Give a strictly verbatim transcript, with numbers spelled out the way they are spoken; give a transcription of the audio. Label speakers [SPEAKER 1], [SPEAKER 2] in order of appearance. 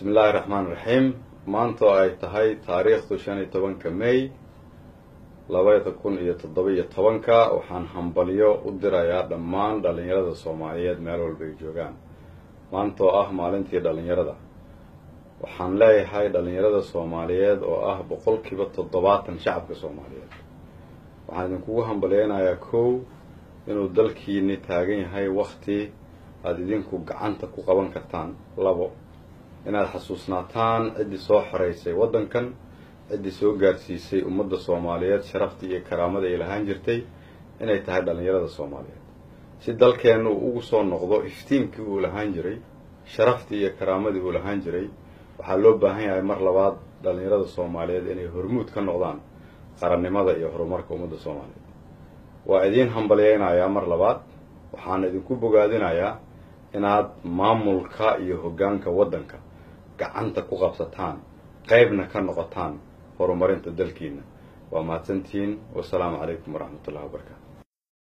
[SPEAKER 1] بسم الله الرحمن الرحيم. maanta ay tahay taariikhdu shan iyo tobanka May laba kun iyo toddoba iyo tobanka waxaan hambalyo u dirayaa dhammaan dhalinyarada Soomaaliyeed meel walba ay joogaan. maanta oo ah maalintii dhalinyarada waxaan leeyahay dhalinyarada Soomaaliyeed oo ah boqolkiiba toddobaatan shacabka Soomaaliyeed waxaan idinku hambalyeeynaa kow inuu dalkiina taagan yahay waqti aad idinku gacanta ku qaban kartaan. labo inaad xasuusnaataan cidii soo xoreysay wadankan, cidii soo gaarsiisay ummadda Soomaaliyeed sharaftii iyo karaamada ay lahaan jirtay inay tahay dhalinyarada Soomaaliyeed. si dalkeenu ugu soo noqdo iftiinkii uu lahaan jiray, sharaftii iyo karaamadii uu lahaan jiray, waxaa loo baahan yahay mar labaad dhalinyarada Soomaaliyeed inay hormuud ka noqdaan qarannimada iyo horumarka ummadda Soomaaliyeed. waa idin hambalyeeynaa mar labaad, waxaan idinku bogaadinayaa inaad maamulka iyo hoggaanka wadanka gacanta ku qabsataan, qaybna ka noqotaan horumarinta dalkiina. waa mahadsantiin. wassalaamu calaykum waraxmatullaahi wabarakaatu.